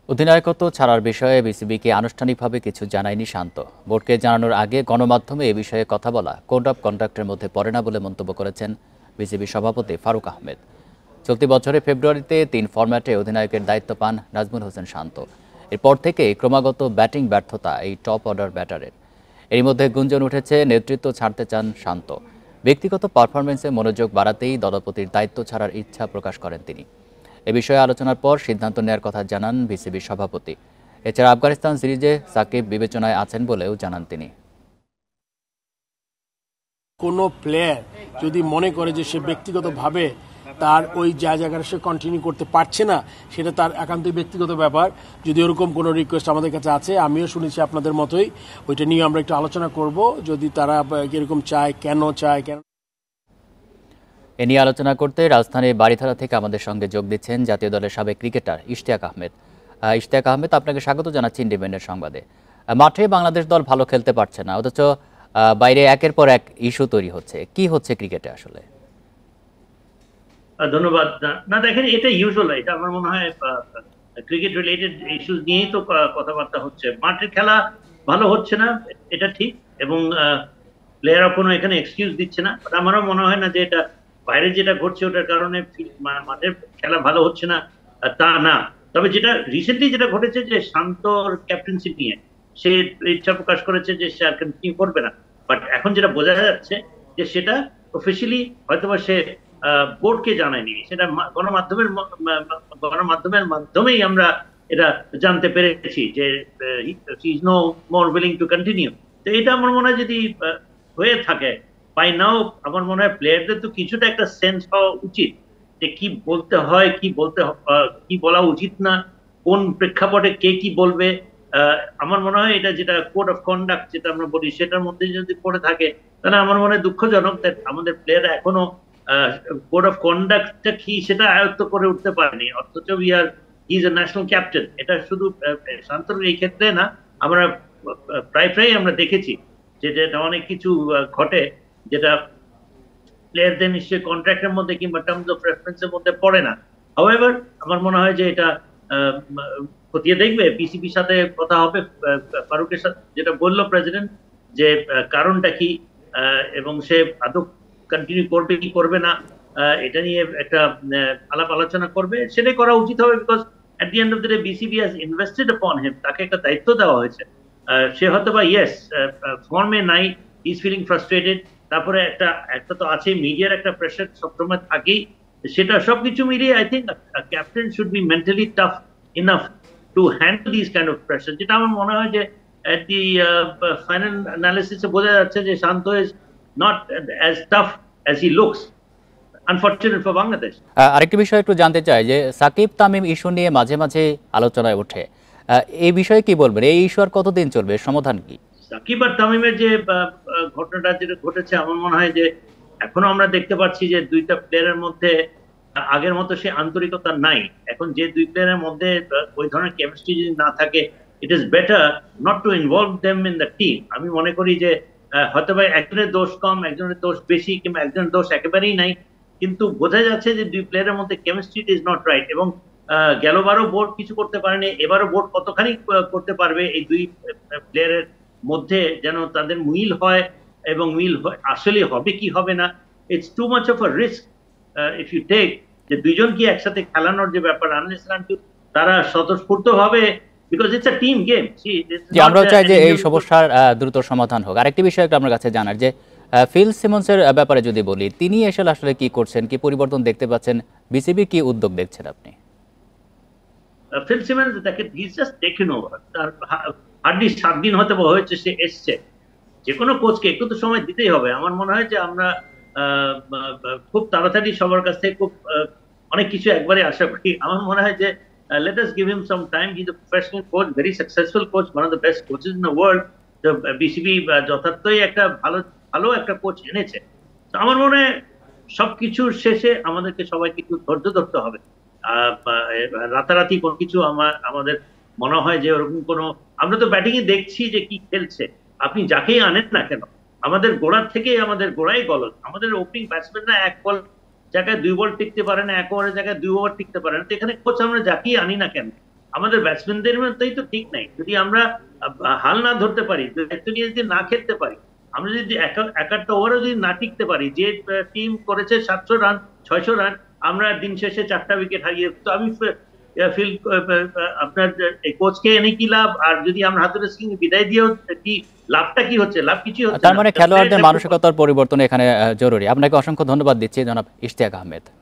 অধিনায়কত্ব ছাড়ার বিষয়ে বিসিবিকে আনুষ্ঠানিকভাবে কিছু জানায়নি শান্ত। বোর্ডকে জানানোর আগে গণমাধ্যমে এ বিষয়ে কথা বলা কোড অফ কন্ডাক্টের মধ্যে পড়ে না বলে মন্তব্য করেছেন বিসিবি সভাপতি ফারুক আহমেদ। চলতি বছরের ফেব্রুয়ারিতে ৩ ফরম্যাটে অধিনায়কের দায়িত্ব পান নাজমুল হোসেন শান্ত। এরপর থেকে ক্রমাগত ব্যাটিং ব্যর্থতা এই টপ অর্ডার ব্যাটারের। এরই মধ্যে গুঞ্জন উঠেছে নেতৃত্ব ছাড়তে চান শান্ত। ব্যক্তিগত পারফরমেন্সে মনোযোগ বাড়াতেই দলপতির দায়িত্ব ছাড়ার ইচ্ছা প্রকাশ করেন তিনি। এ বিষয়ে আলোচনার পর সিদ্ধান্ত নেওয়ার কথা জানান বিসিবির সভাপতি। এছাড়া আফগানিস্তান সিরিজে সাকিব বিবেচনায় আছেন বলেও জানান তিনি। কোনো প্লেয়ার যদি মনে করে যে সে ব্যক্তিগতভাবে তার ওই জায়গাটা সে কন্টিনিউ করতে পারছে না, সেটা তার একান্তই ব্যক্তিগত ব্যাপার। যদি ওরকম কোনো রিকোয়েস্ট আমাদের কাছে আছে, আমিও শুনেছি আপনাদের মতোই, ওইটা নিয়ে আমরা একটু আলোচনা করব। যদি তারা এরকম চায়, কেন চায়, কেন। এ নিয়ে আলোচনা করতে রাজধানীর বাড়িধারা থেকে আমাদের সঙ্গে যোগ দিচ্ছেন জাতীয় দলের সাবেক ক্রিকেটার ইশতিয়াক আহমেদ। ইশতিয়াক আহমেদ, আপনাকে স্বাগত জানাচ্ছি ইন্ডিপেন্ডেন্ট সংবাদে। মাঠে বাংলাদেশ দল ভালো খেলতে পারছে না, অথচ বাইরে একের পর এক ইস্যু তৈরি হচ্ছে। কি হচ্ছে ক্রিকেটে আসলে? ধন্যবাদ। না দেখেন, এটা ইউজুয়াল, এটা আমার মনে হয় ক্রিকেট রিলেটেড ইস্যুস নিয়েই তো কথাবার্তা হচ্ছে। মাঠের খেলা ভালো হচ্ছে না, এটা ঠিক, এবং প্লেয়াররা কোনো এখানে এক্সকিউজ দিচ্ছে না। আমারও মনে হয় না যে এটা বাইরে যেটা ঘটছে ওটার কারণে মাঠের খেলা ভালো হচ্ছে না, তা না। তবে যেটা রিসেন্টলি যেটা ঘটেছে যে শান্তর ক্যাপ্টেন্সি নিয়ে সে ইচ্ছা প্রকাশ করেছে যে সে আর কন্টিনিউ করবে না, বাট এখন যেটা বোঝা যাচ্ছে যে সেটা অফিসিয়ালি হয়তোবা সে বোর্ডকে জানায়নি, সেটা গণমাধ্যমের মাধ্যমেই আমরা এটা জানতে পেরেছি যে he is no more willing to continue. তো এটা আমার মনে হয় যদি হয়ে থাকে বাই নাও, আমার মনে হয় প্লেয়ারদের তো কিছুটা একটা সেন্স হওয়া উচিত যে কি বলতে হয়, কি বলা উচিত না, কোন প্রেক্ষাপটে কে কি বলবে। আমার মনে হয় এটা যেটা কোড অফ কন্ডাক্ট যেটা আমরা বলি, সেটার মধ্যে যদি পড়ে থাকে তাহলে আমার মনে হয় দুঃখজনক আমাদের প্লেয়াররা এখনো কোড অফ কন্ডাক্টটা কি সেটা আয়ত্ত করে উঠতে পারেনি। অথচ he is a national captain. এটা শুধু শান্তর এই ক্ষেত্রে না, আমরা প্রায় আমরা দেখেছি যে যেটা অনেক কিছু ঘটে যেটা প্লেয়ারদের নিশ্চয়ই কন্ট্রাক্টের মধ্যে কিংবা টার্মস অফ রেফারেন্সের মধ্যে পড়ে না। হাউএভার আমার মনে হয় যে এটা খতিয়ে দেখবে, বিসিবির সাথে কথা হবে। ফারুকের সাথে যেটা বললো প্রেসিডেন্ট যে কারণটা কি এবং সে আদৌ কন্টিনিউ করবে কি করবে না, এটা নিয়ে একটা আলাপ আলোচনা করবে, সেটাই করা উচিত হবে। Because at the end of the day BCB has invested upon him, তাকে একটা দায়িত্ব দেওয়া হয়েছে। সে হয়তো বা ইয়েস ফর্মে নাই, ইজ ফিলিং ফ্রাস্ট্রেটেড, তারপরে একটা তো আছে মিডিয়ার একটা প্রেশার সবসময় থাকেই। সেটা সবকিছু মিলিয়ে I think captain should be mentally tough enough to handle this kind of pressure. যেটা আমার মনে হয় যে at the final analysis বোঝা যাচ্ছে যে শান্ত is not as tough as he looks, unfortunate for Bangladesh. আরেকটি বিষয় একটু জানতে চাই যে সাকিব তামিম ইস্যু নিয়ে মাঝে মাঝে আলোচনায় ওঠে, এই বিষয়ে কি বলবেন? এই ইস্যু আর কতদিন চলবে? সমাধান কি? সাকিব আর তামিমের যে ঘটনাটা যেটা ঘটেছে, আমার মনে হয় যে এখনো আমরা দেখতে পাচ্ছি যে দুইটা প্লেয়ারের মধ্যে আগের মতো সে আন্তরিকতা নাই। এখন যে দুই প্লেয়ারের মধ্যে ওই ধরনের কেমিস্ট্রি যদি না থাকে, it is better not to involve them in the team. আমি মনে করি যে হয়তো বা একজনের দোষ কম, একজনের দোষ বেশি, কিংবা একজনের দোষ একেবারেই নাই, কিন্তু বোঝা যাচ্ছে যে দুই প্লেয়ারের মধ্যে কেমিস্ট্রি ইজ নট রাইট। এবং গেলবারও বোর্ড কিছু করতে পারেনি, এবারও বোর্ড কতখানি করতে পারবে এই দুই প্লেয়ারের মধ্যে যেন তাদের মিল হয়, এবং মিল আসলে হবে কি হবে না। It's too much of a risk if you take, যে দুইজন কি একসাথে খেলানোর যে ব্যাপার, আনলেস তারা স্বতঃস্ফূর্ত ভাবে, because it's a team game. আমরা চাই যে এই সমস্যার দ্রুত সমাধান হোক। আরেকটি বিষয় আমার কাছে জানার যে ফিল সিমন্সের ব্যাপারে যদি বলি, তিনি আসলে কি করছেন, কি পরিবর্তন দেখতে পাচ্ছেন, বিসিবি কি উদ্যোগ দেখছেন আপনি? ফিল সিমন্স দেখেন, he is just taken over. তার হার্ডলি 7 দিন হতে হয়েছে সে এসছে। যে কোনো কোচকে একটু তো সময় দিতেই হবে। আমার মনে হয় যে আমরা খুব তাড়াতাড়ি সবার কাছ থেকে খুব অনেক কিছু একবারে আশা করি। আমার মনে হয় যে let us give him some time. He's a professional coach, very successful coach, one of the best coaches in the world. The BCB যথার্থই একটা ভালো একটা কোচ এনেছে। তো আমার মনে হয় সবকিছুর শেষে আমাদেরকে সবাইকে একটু ধৈর্য ধরতে হবে। রাতারাতি কোনো কিছু আমাদের মনে হয় যে ওরকম কোনো, আমরা তো ব্যাটিং এ দেখছি যে কি খেলছে, আপনি যাকেই আনেন না কেন, আমাদের গোড়ার থেকেই আমাদের গোড়াই গলদ। আমাদের ওপেনিং ব্যাটসম্যানরা এক বল জায়গায় 2 বল টিকতে পারে না, এক ওভারের জায়গায় 2 ওভার টিকতে পারে না। তো এখানে কোচ আমরা যাকেই আনি না কেন, আমাদের ব্যাটসম্যানদের মধ্যেই তো ঠিক নাই। যদি আমরা হাল না ধরতে পারি, দায়িত্ব নিয়ে যদি না খেলতে পারি, আমরা যদি একটা ওভারও যদি না টিকতে পারি, যে টিম করেছে 700 রান 600 রান, আমরা দিন শেষে 4টা উইকেট হারিয়ে, তো আমি ফিল আপনার কোচকে এনে কি লাভ? আর যদি আমরা হাতুড়ে সিং বিদায় দিয়েও কি লাভটা কি হচ্ছে? লাভ কিছু হচ্ছে না। তার মানে খেলোয়াড়দের মানসিকতার পরিবর্তন এখানে জরুরি। আপনাকে অসংখ্য ধন্যবাদ দিচ্ছি জনাব ইশতিয়াক আহমেদ।